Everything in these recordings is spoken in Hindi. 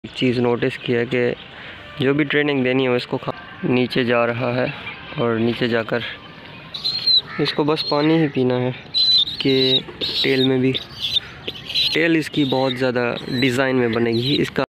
एक चीज़ नोटिस किया कि जो भी ट्रेनिंग देनी है इसको नीचे जा रहा है और नीचे जाकर इसको बस पानी ही पीना है कि टेल में भी टेल इसकी बहुत ज़्यादा डिज़ाइन में बनेगी इसका।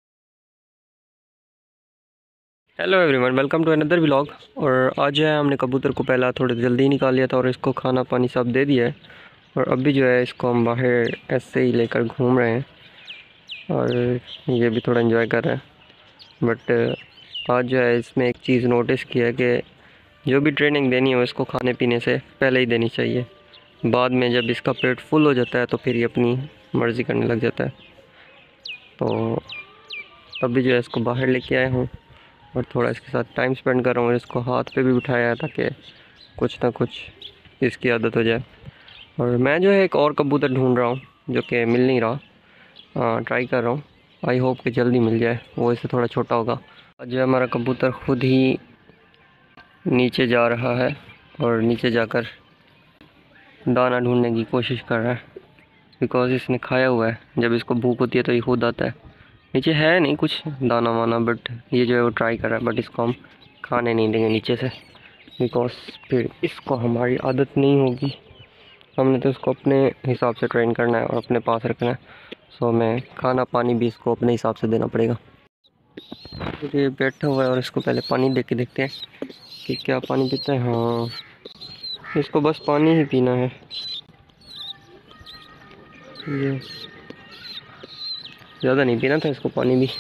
Hello everyone, welcome to another vlog. और आज जो है हमने कबूतर को पहला थोड़ा जल्दी निकाल लिया था और इसको खाना पानी सब दे दिया है और अभी जो है इसको हम बाहर ऐसे ही लेकर घूम रहे हैं और ये भी थोड़ा एंजॉय कर रहा है। बट आज जो है इसमें एक चीज़ नोटिस किया कि जो भी ट्रेनिंग देनी है इसको खाने पीने से पहले ही देनी चाहिए। बाद में जब इसका पेट फुल हो जाता है तो फिर ये अपनी मर्ज़ी करने लग जाता है। तो अभी जो है इसको बाहर लेके आया हूँ और थोड़ा इसके साथ टाइम स्पेंड कर रहा हूँ और इसको हाथ पे भी बिठाया है ताकि कुछ ना कुछ इसकी आदत हो जाए। और मैं जो है एक और कबूतर ढूंढ रहा हूँ जो कि मिल नहीं रहा। ट्राई कर रहा हूँ, आई होप कि जल्दी मिल जाए। वो इससे थोड़ा छोटा होगा। आज जो हमारा कबूतर खुद ही नीचे जा रहा है और नीचे जाकर दाना ढूंढने की कोशिश कर रहा है बिकॉज़ इसने खाया हुआ है। जब इसको भूख होती है तो ये खुद आता है। नीचे है नहीं कुछ दाना वाना, बट ये जो है वो ट्राई कर रहा है। बट इसको हम खाने नहीं देंगे नीचे से बिकॉज़ फिर इसको हमारी आदत नहीं होगी। हमने तो इसको अपने हिसाब से ट्रेन करना है और अपने पास रखना है। सो हमें खाना पानी भी इसको अपने हिसाब से देना पड़ेगा। तो ये बैठा हुआ है और इसको पहले पानी दे के देखते हैं कि क्या पानी पीता है। हाँ, इसको बस पानी ही पीना है। ये ज़्यादा नहीं पीना था इसको पानी भी।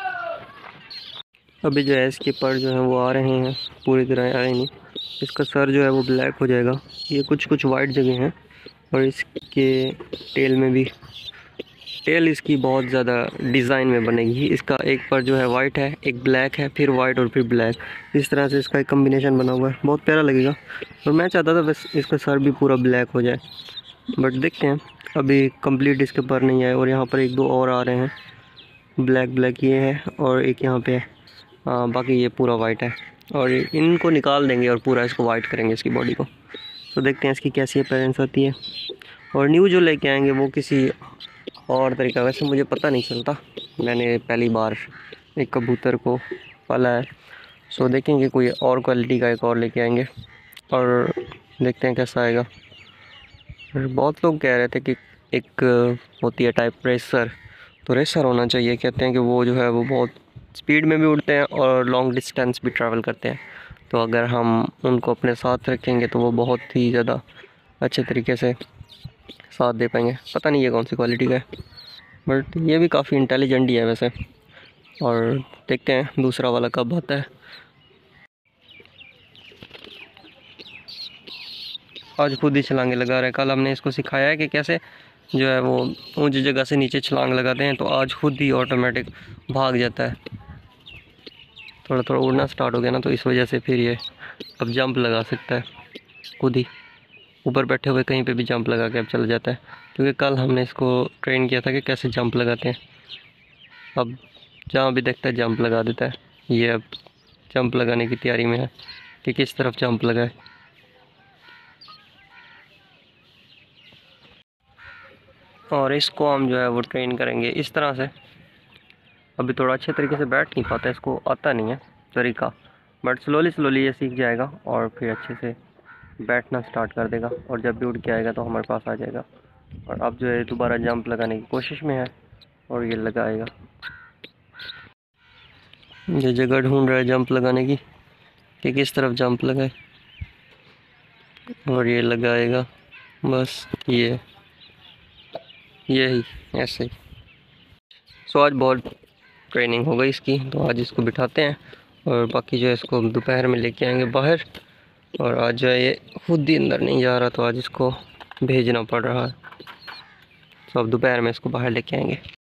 अभी जो है इसके पर जो है वो आ रहे हैं, पूरी तरह आए नहीं। इसका सर जो है वो ब्लैक हो जाएगा। ये कुछ कुछ वाइट जगह हैं और इसके टेल में भी टेल इसकी बहुत ज़्यादा डिज़ाइन में बनेगी। इसका एक पर जो है वाइट है, एक ब्लैक है, फिर वाइट और फिर ब्लैक। इस तरह से इसका एक कम्बिनेशन बना हुआ है, बहुत प्यारा लगेगा। और मैं चाहता था बस इसका सर भी पूरा ब्लैक हो जाए, बट देखते हैं। अभी कंप्लीट इसके पर नहीं आए और यहाँ पर एक दो और आ रहे हैं। ब्लैक ब्लैक ये है और एक यहाँ पे है। बाकी ये पूरा वाइट है और इनको निकाल देंगे और पूरा इसको वाइट करेंगे इसकी बॉडी को। तो देखते हैं इसकी कैसी अपीयरेंस आती है। और न्यू जो लेके आएंगे वो किसी और तरीका, वैसे मुझे पता नहीं चलता, मैंने पहली बार एक कबूतर को पाला है। सो देखेंगे कोई और क्वालिटी का एक और लेके आएंगे और देखते हैं कैसा आएगा। और बहुत लोग कह रहे थे कि एक होती है टाइप रेसर, तो रेसर होना चाहिए। कहते हैं कि वो जो है वो बहुत स्पीड में भी उड़ते हैं और लॉन्ग डिस्टेंस भी ट्रैवल करते हैं। तो अगर हम उनको अपने साथ रखेंगे तो वो बहुत ही ज़्यादा अच्छे तरीके से साथ दे पाएंगे। पता नहीं ये कौन सी क्वालिटी का है, बट ये भी काफ़ी इंटेलिजेंट ही है वैसे। और देखते हैं दूसरा वाला कब आता है। आज खुद ही छलांगे लगा रहा है। कल हमने इसको सिखाया है कि कैसे जो है वो ऊंची जगह से नीचे छलांग लगाते हैं, तो आज खुद ही ऑटोमेटिक भाग जाता है। थोड़ा थोड़ा उड़ना स्टार्ट हो गया ना, तो इस वजह से फिर ये अब जंप लगा सकता है खुद ही। ऊपर बैठे हुए कहीं पे भी जंप लगा के अब चला जाता है, क्योंकि कल हमने इसको ट्रेन किया था कि कैसे जंप लगाते हैं। अब जहाँ भी देखता है जंप लगा देता है। ये अब जंप लगाने की तैयारी में है कि किस तरफ जंप लगाए। और इसको हम जो है वो ट्रेन करेंगे इस तरह से। अभी थोड़ा अच्छे तरीके से बैठ नहीं पाता, इसको आता नहीं है तरीका, बट स्लोली स्लोली ये सीख जाएगा और फिर अच्छे से बैठना स्टार्ट कर देगा। और जब भी उड़ के आएगा तो हमारे पास आ जाएगा। और अब जो है दोबारा जंप लगाने की कोशिश में है और ये लगाएगा। ये जगह ढूंढ रहा है जंप लगाने की कि किस तरफ जंप लगाए, और ये लगाएगा बस यही ऐसे ही। सो आज बहुत ट्रेनिंग हो गई इसकी, तो आज इसको बिठाते हैं और बाकी जो है इसको दोपहर में लेके आएंगे बाहर। और आज जो है ये खुद ही अंदर नहीं जा रहा, तो आज इसको भेजना पड़ रहा है। तो अब दोपहर में इसको बाहर लेके आएंगे।